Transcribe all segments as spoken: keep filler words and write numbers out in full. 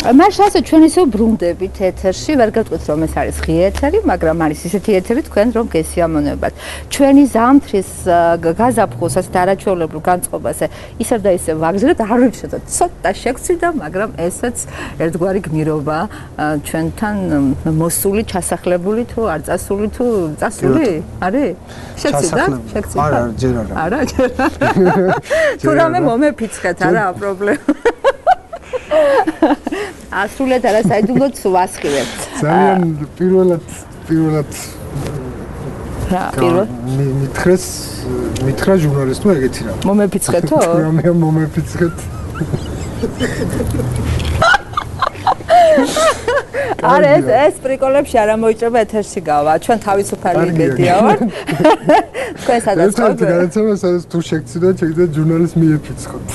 მაშ ასე ჩვენ ისევ ბრუნდებით ეთერში, ვერ გეტყვით რომ ეს არის ღია ეთერი, მაგრამ არის ისეთი ეთერი თქვენ რომ გესიამოვნებათ. ჩვენი ზამთრის გაზაფხულს ასეთ არაჩვეულებრივ განწყობაზე ისევ და ისევ ვაგზავნებთ, არ ვიცოდოთ, ცოტა შეგცვიდა, მაგრამ ესეც ერთგვარი გმირობა ჩვენთან მოსული, ჩასახლებული თუ არ წასული თუ წასული? არის? შეგცვიდა? შეგცვიდა? არა, ჯერ არა. არა, ჯერ არა. თუ რამე მომეფიცხეთ, არა პრობლემა. ასრულეთ არა საიდუმლოდ ვასხივებ. ძალიან პირველად პირველად რა, პირველ მითხრეს მითხრა ჟურნალისტმა ეგეთი რა. მომეფიცხეთო? რამე მომეფიცხეთ. არა ეს ეს პრიკოლებში არ მოიჭრება ეთერში გავა. ჩვენ თავისუფალი იმედია ვარ. თქვენ სადაც ყოფილ. ეს განაცემა სადაც თუ შეგცდეთ, შეგდეთ ჟურნალისტს მიეფიცხოთ.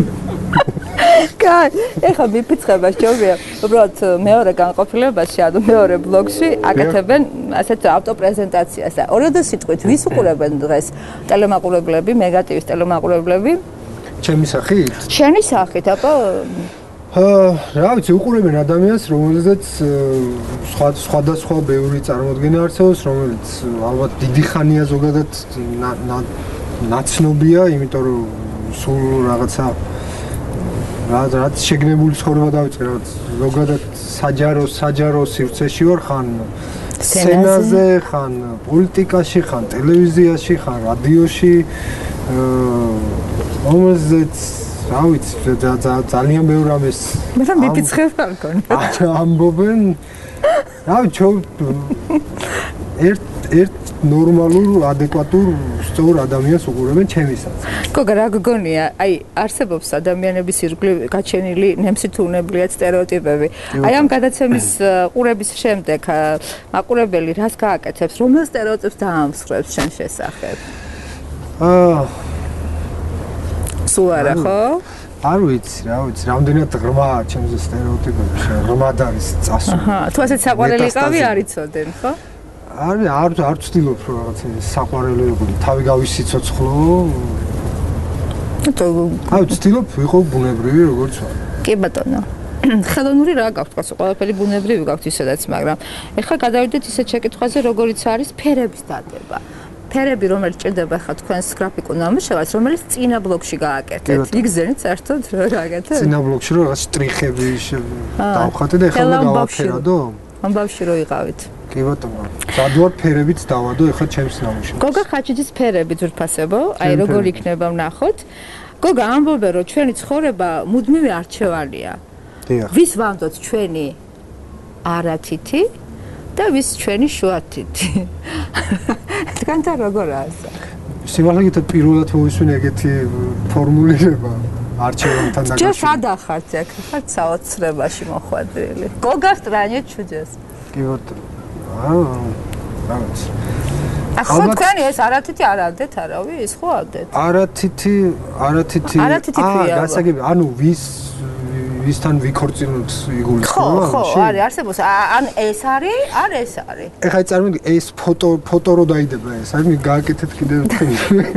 კაი, ეხლა მიფიცხება შეუძლია. უბრალოდ მეორე განყოფილებაში, ანუ მეორე ბლოგში აკეთებენ ასეთ ავტოპრეზენტაციას. ორიოდე სიტყვით ვის უყურებენ დღეს? ტელემაყურებლები, მეგატივის ტელემაყურებლები? ჩემი სახით? შენი სახით, აბა აა, რა ვიცი, უყურებენ ადამიანს, რომელზეც სხვა სხვადასხვა ბევრი წარმოდგენა არსებობს, რომელიც ალბათ დიდი ხანია ზოგადად ნაცნობია, იმიტომ რომ სულ რაღაცა რაც შეგნებული ცხოვრება დავიწყე, რაღაც ზოგადად საჯარო საჯარო სივრცეში ვარ, ხან სცენაზე, ხან პოლიტიკაში, ხან ტელევიზიაში, ხან რადიოში, აა რომელზეც რა ვიცი, ძალიან ბევრი ამის. მე რა მიფიცხება არ გქონდა. ამბობენ. რა ვიცი, ერთ ერთ ნორმალურ, ადეკვატურ, სწორ ადამიანს უყურებენ ჩემისაც. გოგა რა გგონია, აი არსებობს ადამიანების ირგვლივ გაჩენილი ნემსითუნებლიად სტერეოტიპები. აი ამ გადაცემის ყურების შემდეგ მაყურებელი რას გააკეთებს, რომელ სტერეოტიპს დაამსხვრევს შენ შესახებ? აა სულ არა ხო? არ ვიცი, რა ვიცი, რამდენად ღრმაა ჩემზე სტერეოტიპები, ღრმად არის წასული. აჰა, თუ ასეთ საყვარელი ყავი არ იცოდენ, ხო? არ არ არ ვცდილობ რომ რაღაც საყვარელი როგორი თავი გავისიცოცხლო. აი, ვცდილობ ვიყო ბუნებრივი როგორც ვარ. კი ბატონო. ხელოვნური რა გაქვთ, ყავს ყველაფერი ბუნებრივი გაქვთ ისედაც, მაგრამ ეხლა გადავიდეთ ისეთ შეკითხვაზე, როგორიც არის ფერების დადება. ფერები რომელიც ჭირდება ხა თქვენს გრაფიკულ ნამუშევარს, რომელიც წინა ბლოგში გააკეთეთ. იგზენით საერთოდ რა გააკეთეთ? წინა ბლოგში რომ რაღაც შტრიხები დავხატე და ეხლა გავაფერადო? ამბავში რო იყავით. კი ბატონო. სადوار ფერებიც დავადო ეხლა ჩემს ნამუშევარს. გოგა ხაჭიძის ფერები ძვირფასებო, აი როგორ იქნება ვნახოთ. გოგა ამბობენ რომ ჩვენი ცხოვრება მუდმივი არჩევანია. დიახ. ვის ვამდოთ ჩვენი არათითი და ვის ჩვენი შუათითი. თქვენთან როგორ ასა? სიმართლე პირველად მოვისმენ ეგეთი ფორმულირება არჩევანთან დაკავშირებით. ჯერ სადახართ აქ, ხართ საოცრებაში მოხვედრილი. გოგას ტრანიეთ ჩუჯეს. კი ბატონო. აა, რაღაც. ახლა თქვენი ეს არათითი არ ავდეთ არავის, ხო ავდეთ? არათითი, არათითი. აა, გასაგები, ანუ ვის ვისთან ვიქორწინოთ იგულისხმება? ხო, ხო, არის, არსებობს. ან ეს არის, ან ეს არის. ეხლა წარმოვიდგინე, ეს ფოტო ფოტო რო დაიდება ეს, აი გააკეთეთ კიდევ თქვენ.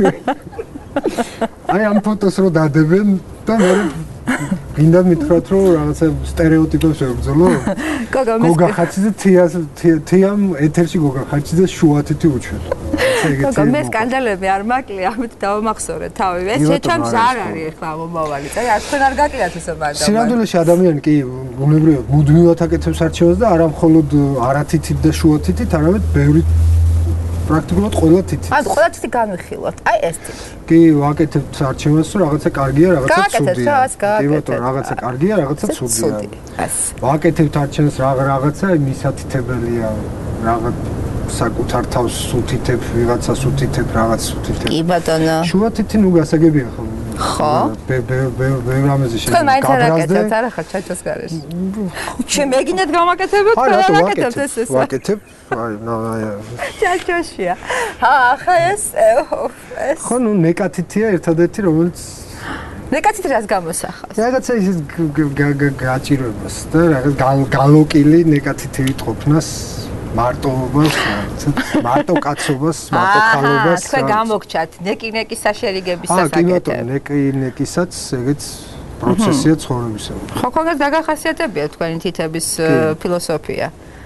აი ამ ფოტოს რო დადებენ და მე გინდა მითხრათ რომ რაღაცა სტერეოტიპებს ვებრძოლო? გოგა გოგა ხაჭიძე თიას თიამ ეთერში გოგა ხაჭიძე შუათითი უჩვენო. გოგა მე სკანდალები არ მაკლია, ამით დავამახსოვრე თავი. ეს შეჩამს არ არის ახლა მომავალი. წაი არ თქვენ არ გაკლიათ ესე მაგრამ. სინამდვილეში ადამიანი კი ბუნებრივად მუდმივად აკეთებს არჩევანს და არა მხოლოდ არათითით და შუათითით, არამედ ბევრი პრაქტიკულად ყველა თითით. ან ყველა თითი განვიხილოთ. აი ეს თითი. კი, ვაკეთებთ არჩევანს, რომ რაღაცა კარგია, რაღაცა ცუდია. გააკეთეთ, რაღაც გააკეთეთ. კი ბატონო, რაღაცა კარგია, რაღაცა ცუდია. ეს. ვაკეთებთ არჩევანს, რაღაცა მისათითებელია, რაღაც საკუთარ თავს სუთითებ, ვიღაცა სუთითებ, რაღაც სუთითებ. კი ბატონო. შუათითი ნუ გასაგებია ხო? ხო? ბე ბე ბე ბე რამეზე შეიძლება. თქვენ მაინც არ აკეთებთ, არა ხარ ჩაჭოს გარეშე. შენ მეგინეთ გამაკეთებოთ, ხო, რა ვაკეთებთ ეს ეს. ვაკეთებ. აი, ნაი. ჩაჭოსია. ჰა, ახლა ეს ეს. ხო, ნუ ნეკათითია ერთადერთი, რომელიც ნეკათით რას გამოსახავს? რაღაცა ის გაჭირვებას და რაღაც გალოკილი ნეკათითი ვიტყობნას. მარტოობას, მარტო კაცობას, მარტო ხალობას. აა, თქვენ გამოგჩათ ნეკი-ნეკის საშერიგების სასაკეთებ. აა, კი ბატონო, ნეკი-ნეკისაც ეგეც პროცესია ცხოვრებისა. ხო, კონკრეტულად გაგახასიათებია თქვენი თითების ფილოსოფია.